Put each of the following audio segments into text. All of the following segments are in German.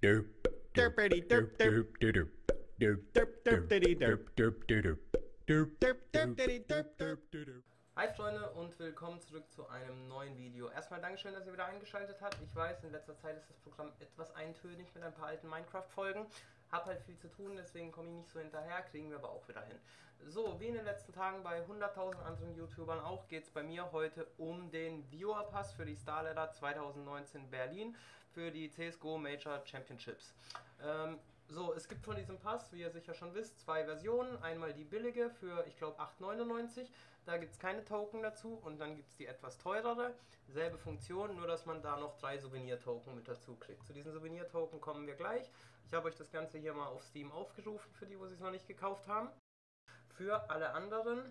Hi Freunde und willkommen zurück zu einem neuen Video. Erstmal Dankeschön, dass ihr wieder eingeschaltet habt. Ich weiß, in letzter Zeit ist das Programm etwas eintönig mit ein paar alten Minecraft-Folgen. Hab halt viel zu tun, deswegen komme ich nicht so hinterher, kriegen wir aber auch wieder hin. So, wie in den letzten Tagen bei 100.000 anderen YouTubern auch, geht es bei mir heute um den Viewer Pass für die Starladder 2019 Berlin für die CSGO Major Championships. So, es gibt von diesem Pass, wie ihr sicher schon wisst, zwei Versionen. Einmal die billige für, ich glaube, 8,99. Da gibt es keine Token dazu. Und dann gibt es die etwas teurere. Selbe Funktion, nur dass man da noch 3 Souvenir-Token mit dazu kriegt. Zu diesen Souvenir-Token kommen wir gleich. Ich habe euch das Ganze hier mal auf Steam aufgerufen, für die, wo sie es noch nicht gekauft haben. Für alle anderen,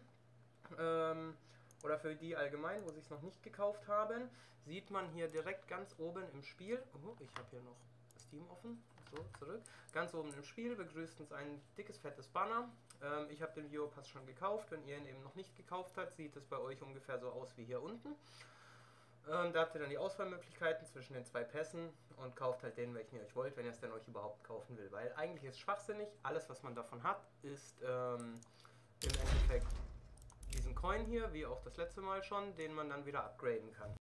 oder für die allgemein, wo sie es noch nicht gekauft haben, sieht man hier direkt ganz oben im Spiel. Oh, ich habe hier noch Steam offen. So, zurück. Ganz oben im Spiel begrüßt uns ein dickes, fettes Banner. Ich habe den Viewer Pass schon gekauft. Wenn ihr ihn eben noch nicht gekauft habt, sieht es bei euch ungefähr so aus wie hier unten. Da habt ihr dann die Auswahlmöglichkeiten zwischen den zwei Pässen und kauft halt den, welchen ihr euch wollt, wenn ihr es denn euch überhaupt kaufen will. Weil eigentlich ist es schwachsinnig. Alles, was man davon hat, ist im Endeffekt diesen Coin hier, wie auch das letzte Mal schon, den man dann wieder upgraden kann.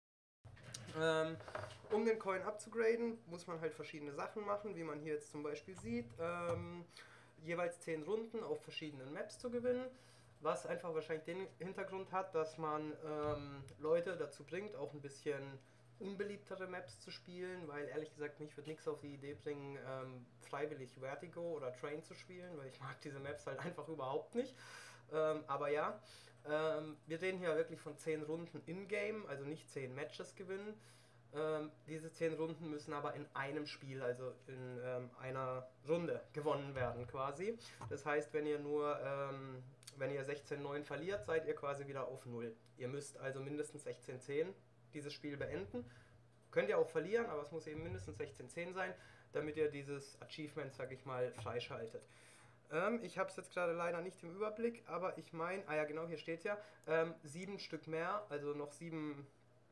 Um den Coin abzugraden, muss man halt verschiedene Sachen machen, wie man hier jetzt zum Beispiel sieht. Jeweils 10 Runden auf verschiedenen Maps zu gewinnen, was einfach wahrscheinlich den Hintergrund hat, dass man Leute dazu bringt, auch ein bisschen unbeliebtere Maps zu spielen, weil ehrlich gesagt mich wird nichts auf die Idee bringen, freiwillig Vertigo oder Train zu spielen, weil ich mag diese Maps halt einfach überhaupt nicht. Aber ja, wir reden hier wirklich von 10 Runden in-game, also nicht 10 Matches gewinnen. Diese 10 Runden müssen aber in einem Spiel, also in einer Runde gewonnen werden quasi. Das heißt, wenn ihr nur, wenn ihr 16:9 verliert, seid ihr quasi wieder auf 0. Ihr müsst also mindestens 16:10 dieses Spiel beenden. Könnt ihr auch verlieren, aber es muss eben mindestens 16:10 sein, damit ihr dieses Achievement, sag ich mal, freischaltet. Ich habe es jetzt gerade leider nicht im Überblick, aber ich meine, ah ja genau, hier steht ja, 7 Stück mehr, also noch 7,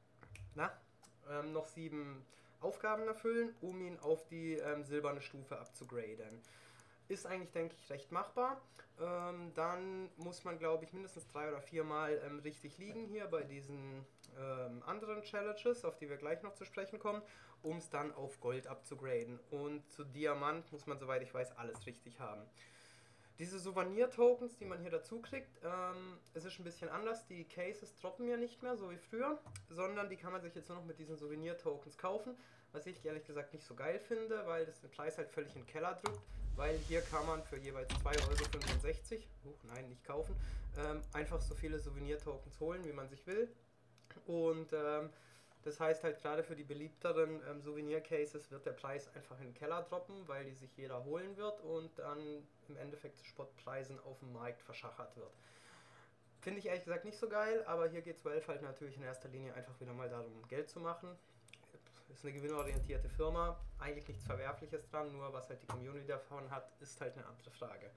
noch 7 Aufgaben erfüllen, um ihn auf die silberne Stufe abzugraden. Ist eigentlich, denke ich, recht machbar. Dann muss man, glaube ich, mindestens 3 oder 4 Mal richtig liegen hier bei diesen anderen Challenges, auf die wir gleich noch zu sprechen kommen, um es dann auf Gold abzugraden. Und zu Diamant muss man, soweit ich weiß, alles richtig haben. Diese Souvenir-Tokens, die man hier dazu kriegt, es ist ein bisschen anders. Die Cases droppen ja nicht mehr, so wie früher, sondern die kann man sich jetzt nur noch mit diesen Souvenir-Tokens kaufen, was ich ehrlich gesagt nicht so geil finde, weil das den Preis halt völlig in den Keller drückt, weil hier kann man für jeweils 2,65 €, nein, nicht kaufen, einfach so viele Souvenir-Tokens holen, wie man sich will. Und das heißt halt gerade für die beliebteren Souvenir-Cases wird der Preis einfach in den Keller droppen, weil die sich jeder holen wird und dann im Endeffekt zu Spottpreisen auf dem Markt verschachert wird. Finde ich ehrlich gesagt nicht so geil, aber hier geht Valve halt natürlich in erster Linie einfach wieder mal darum, Geld zu machen. Ist eine gewinnorientierte Firma, eigentlich nichts Verwerfliches dran, nur was halt die Community davon hat, ist halt eine andere Frage.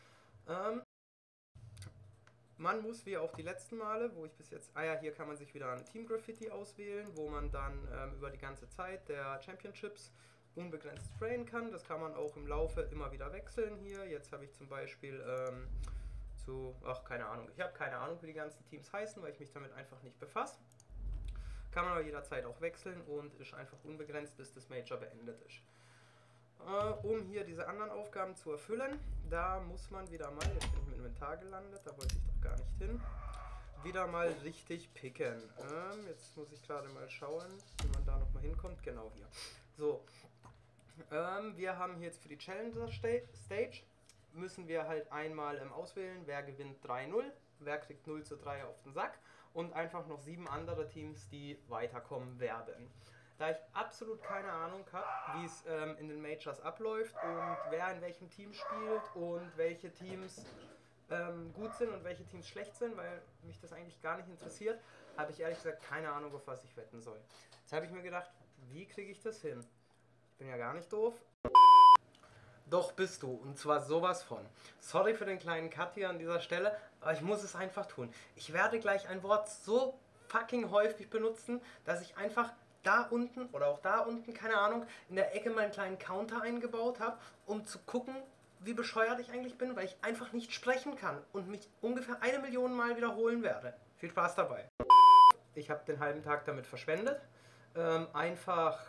Man muss, wie auch die letzten Male, wo ich bis jetzt, hier kann man sich wieder ein Team Graffiti auswählen, wo man dann über die ganze Zeit der Championships unbegrenzt sprayen kann. Das kann man auch im Laufe immer wieder wechseln hier. Jetzt habe ich zum Beispiel keine Ahnung. Ich habe keine Ahnung, wie die ganzen Teams heißen, weil ich mich damit einfach nicht befasse. Kann man aber jederzeit auch wechseln und ist einfach unbegrenzt, bis das Major beendet ist. Um hier diese anderen Aufgaben zu erfüllen, da muss man wieder mal, jetzt bin ich im Inventar gelandet, da wollte ich doch gar nicht hin, wieder mal richtig picken. Jetzt muss ich gerade mal schauen, wie man da nochmal hinkommt, genau hier. So, wir haben hier jetzt für die Challenger Stage, müssen wir halt einmal auswählen, wer gewinnt 3-0, wer kriegt 0:3 auf den Sack und einfach noch 7 andere Teams, die weiterkommen werden. Da ich absolut keine Ahnung habe, wie es in den Majors abläuft und wer in welchem Team spielt und welche Teams gut sind und welche Teams schlecht sind, weil mich das eigentlich gar nicht interessiert, habe ich ehrlich gesagt keine Ahnung, auf was ich wetten soll. Jetzt habe ich mir gedacht, wie kriege ich das hin? Ich bin ja gar nicht doof. Doch bist du, und zwar sowas von. Sorry für den kleinen Cut hier an dieser Stelle, aber ich muss es einfach tun. Ich werde gleich ein Wort so fucking häufig benutzen, dass ich einfach da unten oder auch da unten, keine Ahnung, in der Ecke meinen kleinen Counter eingebaut habe, um zu gucken, wie bescheuert ich eigentlich bin, weil ich einfach nicht sprechen kann und mich ungefähr 1 Million Mal wiederholen werde. Viel Spaß dabei. Ich habe den halben Tag damit verschwendet. Einfach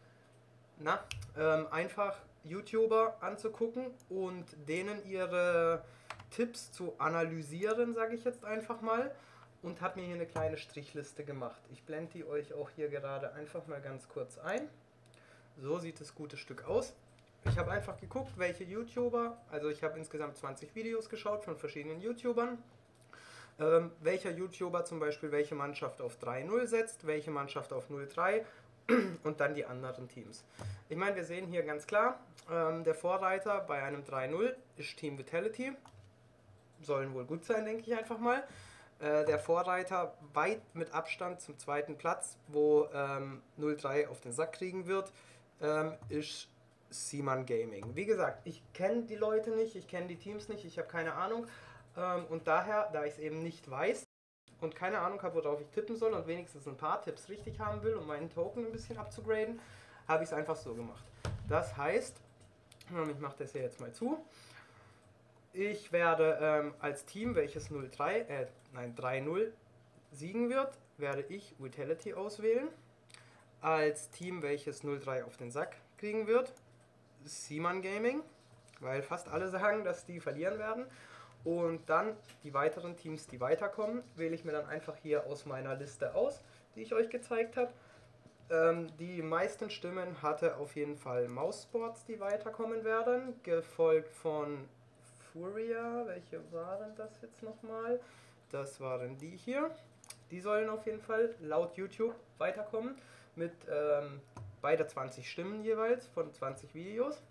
einfach YouTuber anzugucken und denen ihre Tipps zu analysieren, sage ich jetzt einfach mal. Und habe mir hier eine kleine Strichliste gemacht. Ich blende die euch auch hier gerade einfach mal ganz kurz ein. So sieht das gute Stück aus. Ich habe einfach geguckt, welche YouTuber, also ich habe insgesamt 20 Videos geschaut von verschiedenen YouTubern. Welcher YouTuber zum Beispiel welche Mannschaft auf 3-0 setzt, welche Mannschaft auf 0-3 und dann die anderen Teams. Ich meine, wir sehen hier ganz klar, der Vorreiter bei einem 3-0 ist Team Vitality. Sollen wohl gut sein, denke ich einfach mal. Der Vorreiter weit mit Abstand zum zweiten Platz, wo 0-3 auf den Sack kriegen wird, ist Seaman Gaming. Wie gesagt, ich kenne die Leute nicht, ich kenne die Teams nicht, ich habe keine Ahnung. Und daher, da ich es eben nicht weiß und keine Ahnung habe, worauf ich tippen soll und wenigstens ein paar Tipps richtig haben will, um meinen Token ein bisschen abzugraden, habe ich es einfach so gemacht. Das heißt, ich mache das hier jetzt mal zu. Ich werde als Team, welches 3-0 siegen wird, werde ich Vitality auswählen. Als Team, welches 0-3 auf den Sack kriegen wird, Seaman Gaming, weil fast alle sagen, dass die verlieren werden. Und dann die weiteren Teams, die weiterkommen, wähle ich mir dann einfach hier aus meiner Liste aus, die ich euch gezeigt habe. Die meisten Stimmen hatte auf jeden Fall Mousesports, die weiterkommen werden, gefolgt von Furia. Welche waren das jetzt nochmal? Das waren die hier. Die sollen auf jeden Fall laut YouTube weiterkommen mit beide 20 Stimmen jeweils von 20 Videos.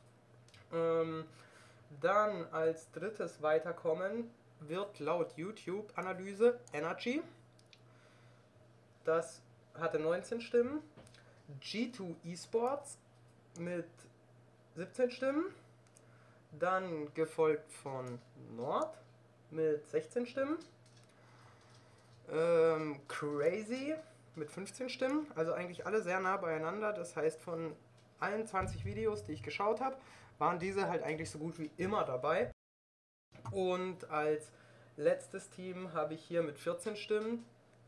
Dann als drittes weiterkommen wird laut YouTube-Analyse Energy. Das hatte 19 Stimmen. G2 Esports mit 17 Stimmen. Dann gefolgt von Nord mit 16 Stimmen. Crazy mit 15 Stimmen. Also eigentlich alle sehr nah beieinander. Das heißt, von allen 20 Videos, die ich geschaut habe, waren diese halt eigentlich so gut wie immer dabei. Und als letztes Team habe ich hier mit 14 Stimmen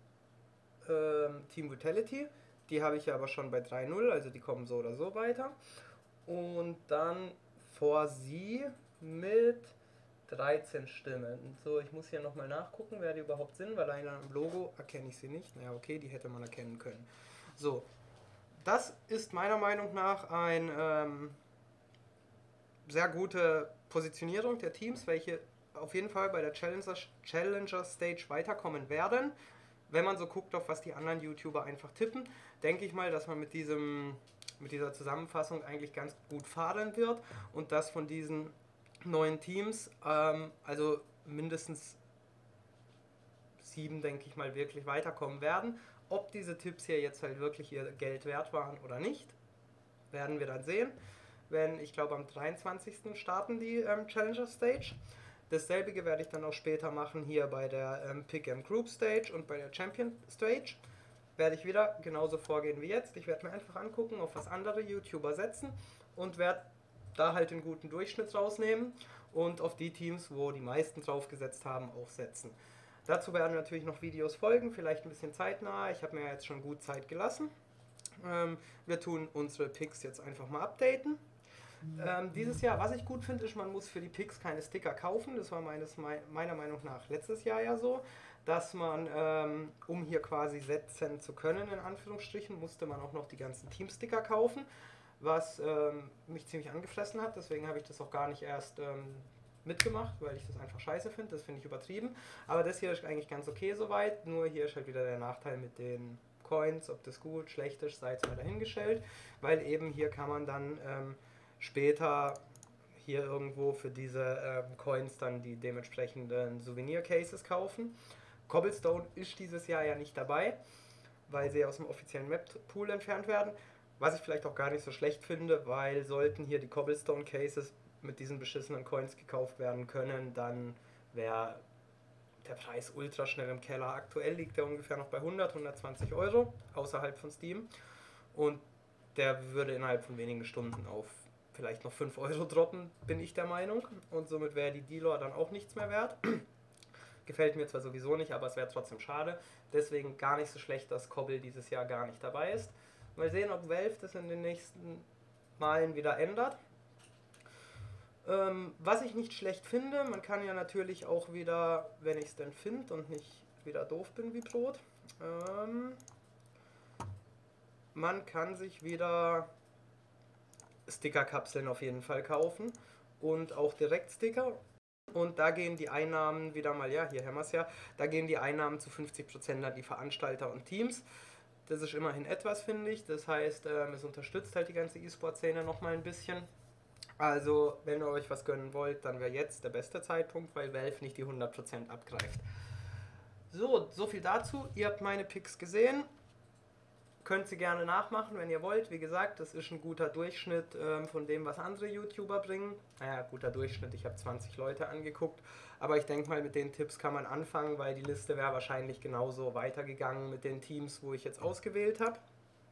Team Vitality. Die habe ich ja aber schon bei 3-0, also die kommen so oder so weiter. Und dann vor sie mit 13 Stimmen. So, ich muss hier nochmal nachgucken, wer die überhaupt sind, weil allein am Logo erkenne ich sie nicht. Naja, okay, die hätte man erkennen können. So, das ist meiner Meinung nach eine sehr gute Positionierung der Teams, welche auf jeden Fall bei der Challenger Stage weiterkommen werden. Wenn man so guckt, auf was die anderen YouTuber einfach tippen, denke ich mal, dass man mit dieser Zusammenfassung eigentlich ganz gut fahren wird und dass von diesen 9 Teams, also mindestens 7, denke ich mal, wirklich weiterkommen werden. Ob diese Tipps hier jetzt halt wirklich ihr Geld wert waren oder nicht, werden wir dann sehen. Wenn, ich glaube, am 23. starten die Challenger Stage. Dasselbe werde ich dann auch später machen hier bei der Pick and Group Stage und bei der Champion Stage. Werde ich wieder genauso vorgehen wie jetzt. Ich werde mir einfach angucken, auf was andere YouTuber setzen und werde da halt den guten Durchschnitt rausnehmen und auf die Teams, wo die meisten drauf gesetzt haben, auch setzen. Dazu werden natürlich noch Videos folgen, vielleicht ein bisschen zeitnah. Ich habe mir jetzt schon gut Zeit gelassen. Wir tun unsere Picks jetzt einfach mal updaten. Dieses Jahr, was ich gut finde, ist, man muss für die Picks keine Sticker kaufen. Das war meiner Meinung nach letztes Jahr ja so, dass man, um hier quasi setzen zu können, in Anführungsstrichen, musste man auch noch die ganzen Teamsticker kaufen, was mich ziemlich angefressen hat. Deswegen habe ich das auch gar nicht erst mitgemacht, weil ich das einfach scheiße finde. Das finde ich übertrieben. Aber das hier ist eigentlich ganz okay soweit. Nur hier ist halt wieder der Nachteil mit den Coins, ob das gut, schlecht ist, sei jetzt mal dahingestellt. Weil eben hier kann man dann später hier irgendwo für diese Coins dann die dementsprechenden Souvenir-Cases kaufen. Cobblestone ist dieses Jahr ja nicht dabei, weil sie aus dem offiziellen Map-Pool entfernt werden. Was ich vielleicht auch gar nicht so schlecht finde, weil sollten hier die Cobblestone-Cases mit diesen beschissenen Coins gekauft werden können, dann wäre der Preis ultra schnell im Keller. Aktuell liegt der ungefähr noch bei 100, 120 Euro außerhalb von Steam. und der würde innerhalb von wenigen Stunden auf vielleicht noch 5 Euro droppen, bin ich der Meinung. Und somit wäre die D-Lore dann auch nichts mehr wert. Gefällt mir zwar sowieso nicht, aber es wäre trotzdem schade. Deswegen gar nicht so schlecht, dass Cobble dieses Jahr gar nicht dabei ist. Mal sehen, ob Valve das in den nächsten Malen wieder ändert. Was ich nicht schlecht finde, man kann ja natürlich auch wieder, wenn ich es denn finde und nicht wieder doof bin wie Brot, man kann sich wieder Sticker-Kapseln auf jeden Fall kaufen und auch Direktsticker. Und da gehen die Einnahmen wieder mal, ja, hier haben wir es ja, da gehen die Einnahmen zu 50% an die Veranstalter und Teams. Das ist immerhin etwas, finde ich. Das heißt, es unterstützt halt die ganze E-Sport-Szene nochmal ein bisschen. Also, wenn ihr euch was gönnen wollt, dann wäre jetzt der beste Zeitpunkt, weil Valve nicht die 100% abgreift. So viel dazu. Ihr habt meine Picks gesehen. Könnt sie gerne nachmachen, wenn ihr wollt. Wie gesagt, das ist ein guter Durchschnitt von dem, was andere YouTuber bringen. Naja, guter Durchschnitt, ich habe 20 Leute angeguckt. Aber ich denke mal, mit den Tipps kann man anfangen, weil die Liste wäre wahrscheinlich genauso weitergegangen mit den Teams, wo ich jetzt ausgewählt habe.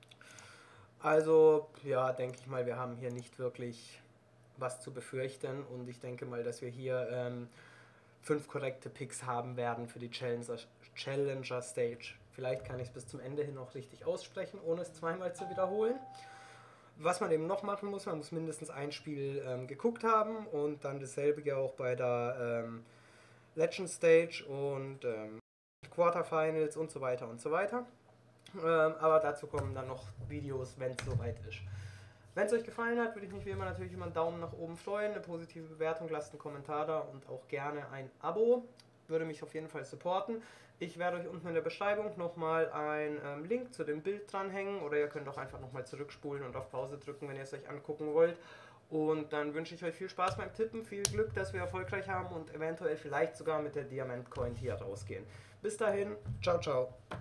Also, ja, denke ich mal, wir haben hier nicht wirklich was zu befürchten. Und ich denke mal, dass wir hier 5 korrekte Picks haben werden für die Challenger Stage. Vielleicht kann ich es bis zum Ende hin noch richtig aussprechen, ohne es zweimal zu wiederholen. Was man eben noch machen muss, man muss mindestens ein Spiel geguckt haben und dann dasselbe auch bei der Legend Stage und Quarterfinals und so weiter und so weiter. Aber dazu kommen dann noch Videos, wenn es soweit ist. Wenn es euch gefallen hat, würde ich mich wie immer natürlich über einen Daumen nach oben freuen, eine positive Bewertung, lasst einen Kommentar da und auch gerne ein Abo. Würde mich auf jeden Fall supporten. Ich werde euch unten in der Beschreibung nochmal einen Link zu dem Bild dranhängen oder ihr könnt auch einfach nochmal zurückspulen und auf Pause drücken, wenn ihr es euch angucken wollt. Und dann wünsche ich euch viel Spaß beim Tippen, viel Glück, dass wir erfolgreich haben und eventuell vielleicht sogar mit der Diamant Coin hier rausgehen. Bis dahin, ciao, ciao.